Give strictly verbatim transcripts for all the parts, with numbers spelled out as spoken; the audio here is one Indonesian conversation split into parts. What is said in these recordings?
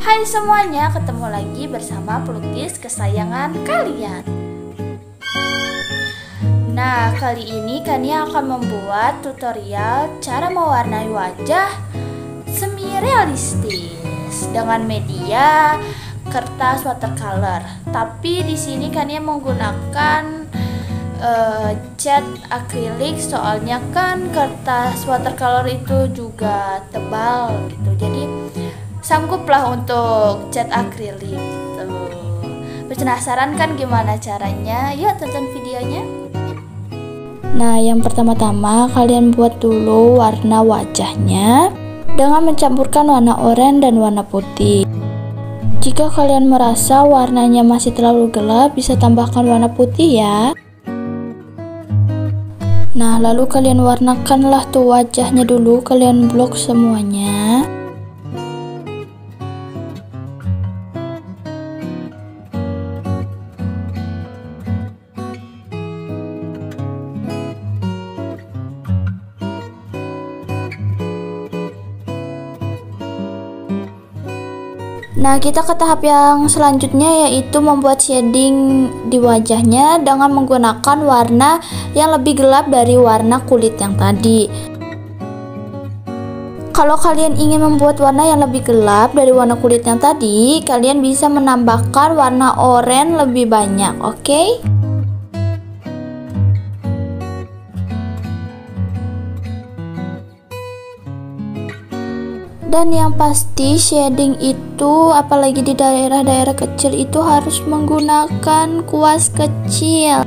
Hai semuanya, ketemu lagi bersama pelukis kesayangan kalian. Nah, kali ini Kania akan membuat tutorial cara mewarnai wajah semi realistis dengan media kertas watercolor. Tapi di sini Kania menggunakan uh, cat akrilik, soalnya kan kertas watercolor itu juga tebal gitu. Jadi sangguplah untuk cat akrilik gitu. Penasaran kan gimana caranya? Yuk tonton videonya. Nah, yang pertama-tama kalian buat dulu warna wajahnya dengan mencampurkan warna oranye dan warna putih. Jika kalian merasa warnanya masih terlalu gelap, bisa tambahkan warna putih ya. Nah, lalu kalian warnakanlah tuh wajahnya dulu, kalian blok semuanya. Nah, kita ke tahap yang selanjutnya, yaitu membuat shading di wajahnya dengan menggunakan warna yang lebih gelap dari warna kulit yang tadi. Kalau kalian ingin membuat warna yang lebih gelap dari warna kulit yang tadi, kalian bisa menambahkan warna oranye lebih banyak, oke? Okay? Dan yang pasti shading itu, apalagi di daerah-daerah kecil itu, harus menggunakan kuas kecil.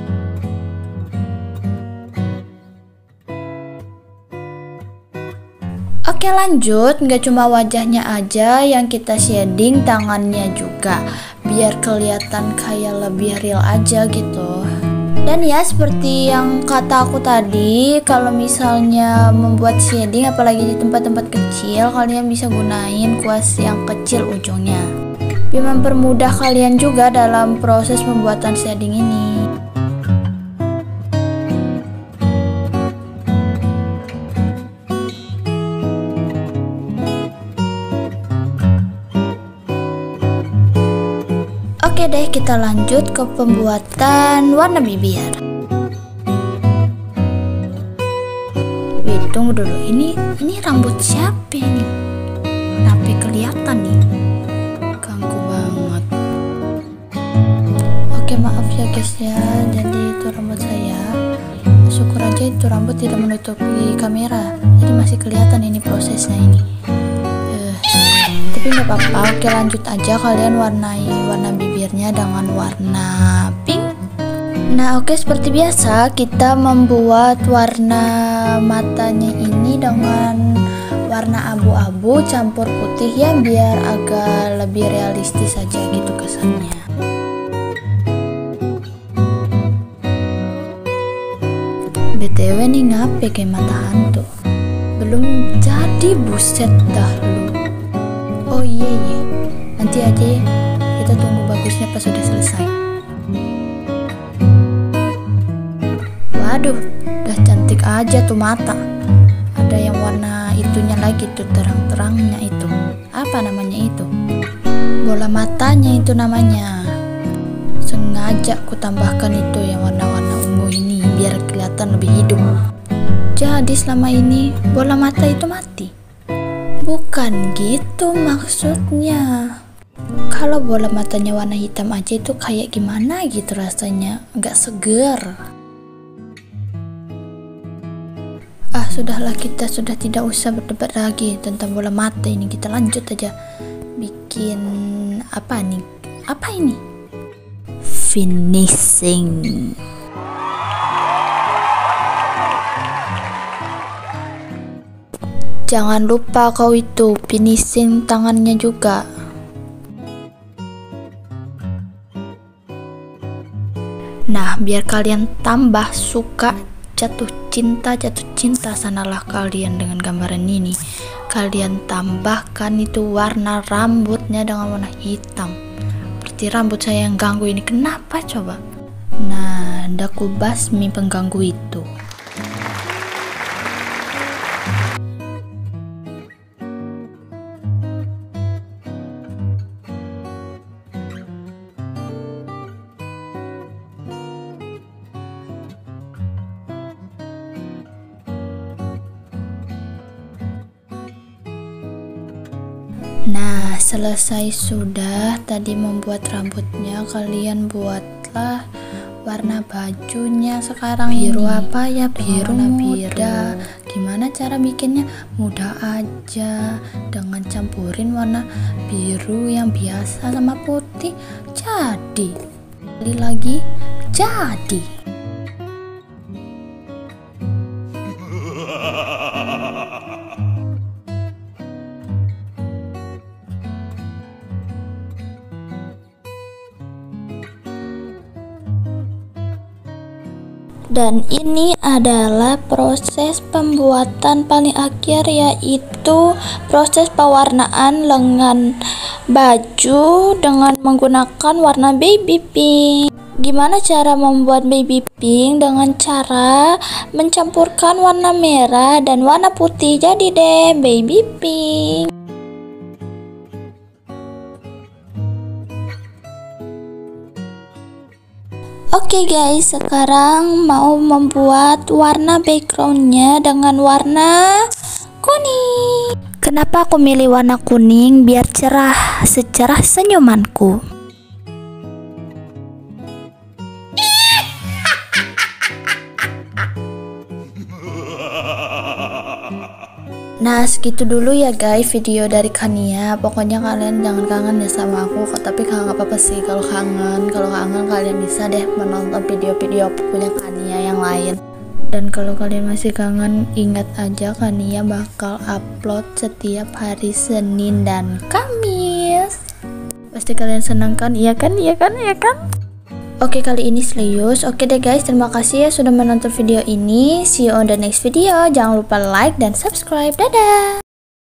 Oke, lanjut. Nggak cuma wajahnya aja yang kita shading, tangannya juga, biar kelihatan kayak lebih real aja gitu. Dan ya, seperti yang kata aku tadi, kalau misalnya membuat shading apalagi di tempat-tempat kecil, kalian bisa gunain kuas yang kecil ujungnya, biar mempermudah kalian juga dalam proses pembuatan shading ini. Oke deh, kita lanjut ke pembuatan warna bibir. Wait, tunggu dulu. Ini ini rambut siapa ini? Kenapa kelihatan nih? Ganggu banget. Oke, maaf ya guys ya. Jadi itu rambut saya. Syukur aja itu rambut tidak menutupi kamera. Jadi masih kelihatan ini prosesnya ini. Tapi nggak apa-apa. Oke, lanjut aja, kalian warnai warna bibirnya dengan warna pink. Nah, oke, seperti biasa kita membuat warna matanya ini dengan warna abu-abu campur putih ya, biar agak lebih realistis aja gitu kesannya. B T W nih, ngapain kayak mata hantu? Belum jadi, buset dah lu. Oh iya iya, nanti aja ya, kita tunggu bagusnya pas sudah selesai. Waduh, udah cantik aja tuh mata. Ada yang warna itunya lagi tuh, terang-terangnya itu. Apa namanya itu? Bola matanya itu namanya. Sengaja ku tambahkan itu yang warna-warna ungu ini, biar kelihatan lebih hidup. Jadi selama ini bola mata itu mati? Bukan gitu maksudnya. Kalau bola matanya warna hitam aja itu kayak gimana gitu rasanya, nggak seger. Ah, sudahlah, kita sudah tidak usah berdebat lagi tentang bola mata ini. Kita lanjut aja bikin apa nih? Apa ini? Finishing. Jangan lupa kau itu finishing tangannya juga. Nah, biar kalian tambah suka, jatuh cinta, jatuh cinta sanalah kalian dengan gambaran ini. Kalian tambahkan itu warna rambutnya dengan warna hitam. Seperti rambut saya yang ganggu ini. Kenapa coba? Nah, ndak ku basmi pengganggu itu. Nah, selesai sudah tadi membuat rambutnya. Kalian buatlah warna bajunya sekarang. Biru ini. Apa ya? Biru muda. Gimana cara bikinnya? Mudah aja, dengan campurin warna biru yang biasa sama putih. Jadi kali lagi jadi. Dan ini adalah proses pembuatan paling akhir, yaitu proses pewarnaan lengan baju dengan menggunakan warna baby pink. Gimana cara membuat baby pink? Dengan cara mencampurkan warna merah dan warna putih, jadi deh baby pink. Oke okay guys, sekarang mau membuat warna backgroundnya dengan warna kuning. Kenapa aku milih warna kuning? Biar cerah, secerah senyumanku. Nah, segitu dulu ya guys video dari Kania. Pokoknya kalian jangan kangen deh sama aku. Tapi kangen apa-apa sih kalau kangen. Kalau kangen kalian bisa deh menonton video-video punya Kania yang lain. Dan kalau kalian masih kangen, ingat aja Kania bakal upload setiap hari Senin dan Kamis. Pasti kalian senang kan? Iya kan? Iya kan? Iya kan? Oke, kali ini serius. Oke deh guys, terima kasih ya sudah menonton video ini. See you on the next video. Jangan lupa like dan subscribe. Dadah.